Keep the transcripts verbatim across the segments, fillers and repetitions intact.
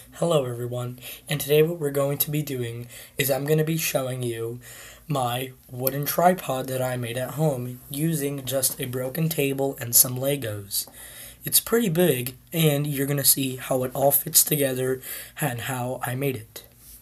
Hello everyone, and today what we're going to be doing is I'm going to be showing you my wooden tripod that I made at home using just a broken table and some Legos. It's pretty big, and you're going to see how it all fits together and how I made it.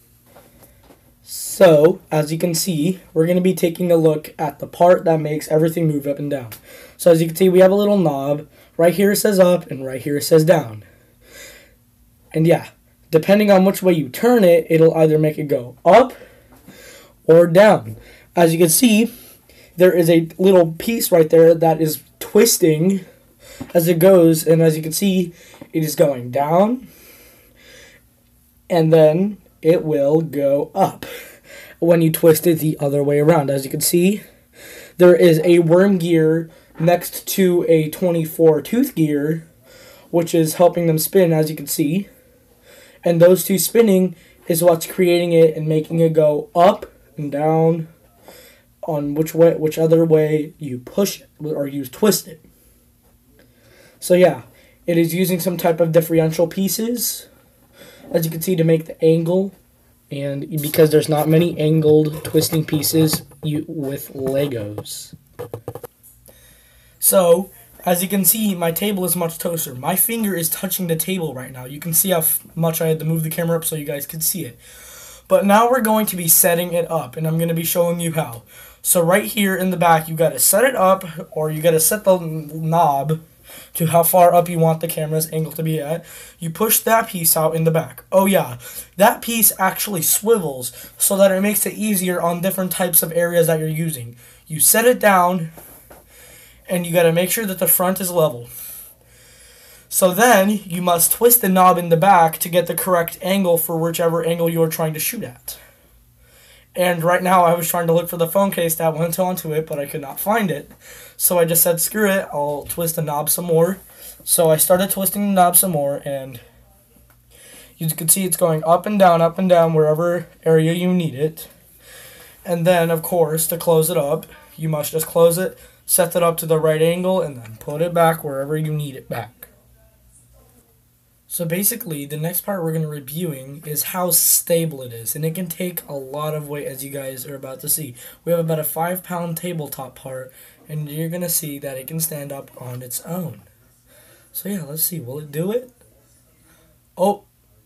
So, as you can see, we're going to be taking a look at the part that makes everything move up and down. So as you can see, we have a little knob. Right here it says up, and right here it says down. And yeah, depending on which way you turn it, it'll either make it go up or down. As you can see, there is a little piece right there that is twisting as it goes, and as you can see, it is going down, and then it will go up when you twist it the other way around. As you can see, there is a worm gear next to a twenty-four tooth gear, which is helping them spin, as you can see. And those two spinning is what's creating it and making it go up and down on which way, which other way you push it or you twist it. So yeah, it is using some type of differential pieces, as you can see, to make the angle. And because there's not many angled twisting pieces you, with Legos. So, as you can see, my table is much closer. My finger is touching the table right now. You can see how much I had to move the camera up so you guys could see it. But now we're going to be setting it up, and I'm going to be showing you how. So right here in the back, you got to set it up, or you got to set the knob to how far up you want the camera's angle to be at. You push that piece out in the back. Oh yeah, that piece actually swivels so that it makes it easier on different types of areas that you're using. You set it down, and you got to make sure that the front is level. So then you must twist the knob in the back to get the correct angle for whichever angle you're trying to shoot at. And right now I was trying to look for the phone case that went onto it, but I could not find it. So I just said, screw it, I'll twist the knob some more. So I started twisting the knob some more, and you can see it's going up and down, up and down, wherever area you need it. And then, of course, to close it up, you must just close it, set it up to the right angle, and then put it back wherever you need it back. So basically, the next part we're going to be reviewing is how stable it is, and it can take a lot of weight, as you guys are about to see. We have about a five pound tabletop part, and you're going to see that it can stand up on its own. So yeah, let's see. Will it do it? Oh.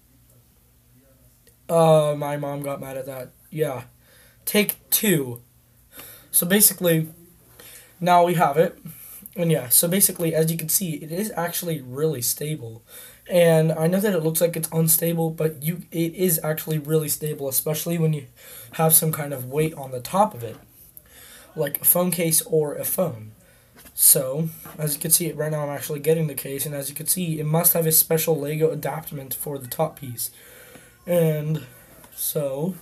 Uh, my mom got mad at that. Yeah. Take two. So basically, now we have it. And yeah, so basically, as you can see, it is actually really stable. And I know that it looks like it's unstable, but you it is actually really stable, especially when you have some kind of weight on the top of it, like a phone case or a phone. So, as you can see, right now I'm actually getting the case, and as you can see, it must have a special Lego adaptment for the top piece. And so,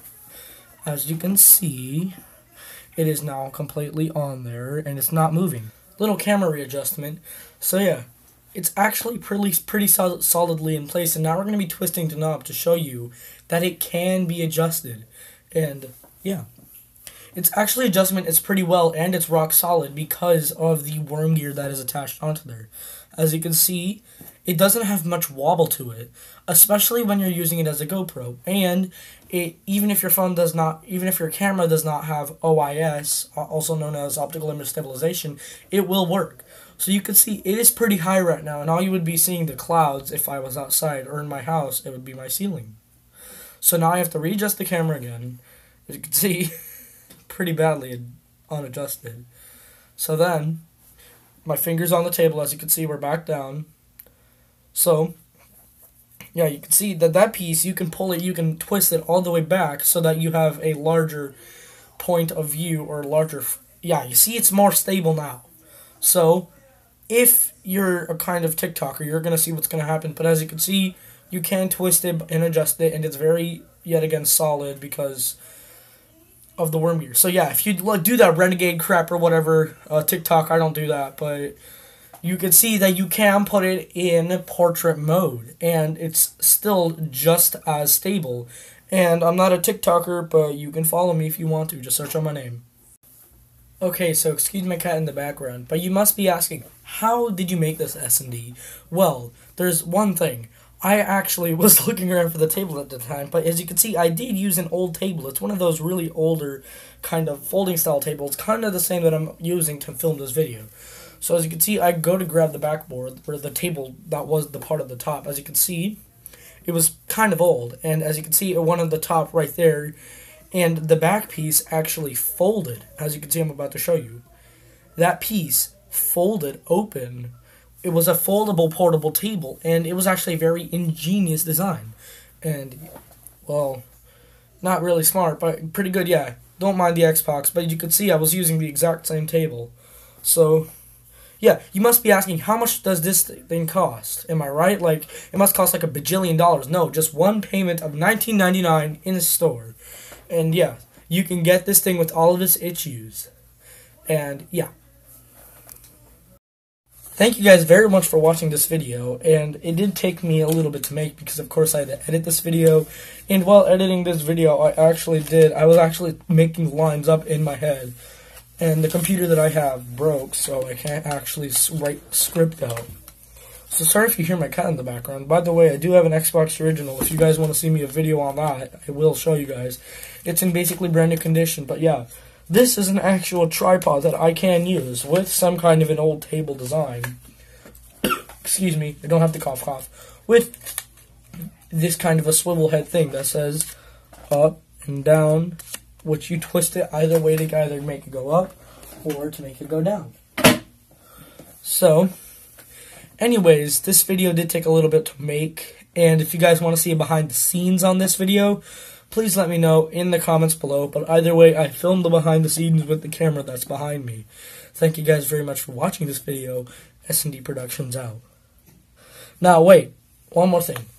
as you can see, it is now completely on there, and it's not moving. Little camera readjustment. So yeah, it's actually pretty pretty sol solidly in place, and now we're going to be twisting the knob to show you that it can be adjusted. And yeah, its actually adjustment is pretty well, and it's rock solid because of the worm gear that is attached onto there. As you can see, it doesn't have much wobble to it, especially when you're using it as a GoPro. And it, even if your phone does not, even if your camera does not have O I S, also known as optical image stabilization, it will work. So you can see it is pretty high right now, and all you would be seeing the clouds if I was outside, or in my house, it would be my ceiling. So now I have to readjust the camera again. As you can see, pretty badly unadjusted. So then, my finger's on the table, as you can see, we're back down. So, yeah, you can see that that piece, you can pull it, you can twist it all the way back so that you have a larger point of view, or larger, yeah, you see it's more stable now. So, if you're a kind of TikToker, you're going to see what's going to happen. But as you can see, you can twist it and adjust it, and it's very, yet again, solid because of the worm gear. So yeah, if you do that renegade crap or whatever, uh, TikTok, I don't do that, but you can see that you can put it in portrait mode, and it's still just as stable. And I'm not a TikToker, but you can follow me if you want to. Just search on my name. Okay, so excuse my cat in the background, but you must be asking, how did you make this S M D? Well, there's one thing. I actually was looking around for the table at the time, but as you can see, I did use an old table. It's one of those really older kind of folding style tables, kind of the same that I'm using to film this video. So as you can see, I go to grab the backboard, where the table that was the part of the top. As you can see, it was kind of old, and as you can see, one of the top right there, and the back piece actually folded. As you can see, I'm about to show you. That piece folded open. It was a foldable portable table, and it was actually a very ingenious design. And, well, not really smart, but pretty good, yeah. Don't mind the Xbox, but you could see I was using the exact same table. So, yeah, you must be asking, how much does this thing cost? Am I right? Like, it must cost like a bajillion dollars. No, just one payment of nineteen ninety-nine in the store. And, yeah, you can get this thing with all of its issues. And, yeah. Thank you guys very much for watching this video, and it did take me a little bit to make because of course I had to edit this video, and while editing this video I actually did, I was actually making lines up in my head, and the computer that I have broke, so I can't actually write script out. So sorry if you hear my cat in the background. By the way, I do have an Xbox Original. If you guys want to see me a video on that, I will show you guys. It's in basically brand new condition, but yeah. This is an actual tripod that I can use with some kind of an old table design. Excuse me, I don't have to cough cough. With this kind of a swivel head thing that says up and down, which you twist it either way to either make it go up or to make it go down. So, anyways, this video did take a little bit to make, and if you guys want to see a behind the scenes on this video, please let me know in the comments below, but either way, I filmed the behind the scenes with the camera that's behind me. Thank you guys very much for watching this video. S and D Productions out. Now, wait, one more thing.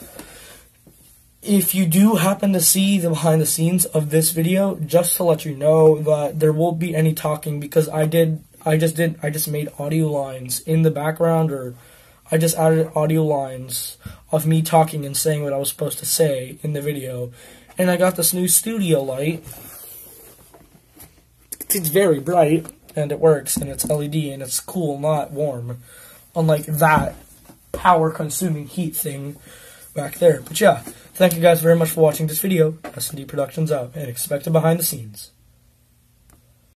If you do happen to see the behind the scenes of this video, just to let you know that there won't be any talking because I did, I just did, I just made audio lines in the background, or I just added audio lines of me talking and saying what I was supposed to say in the video. And I got this new studio light. It's very bright, and it works, and it's L E D, and it's cool, not warm. Unlike that power-consuming heat thing back there. But yeah, thank you guys very much for watching this video. S and D Productions out, and expect it behind the scenes.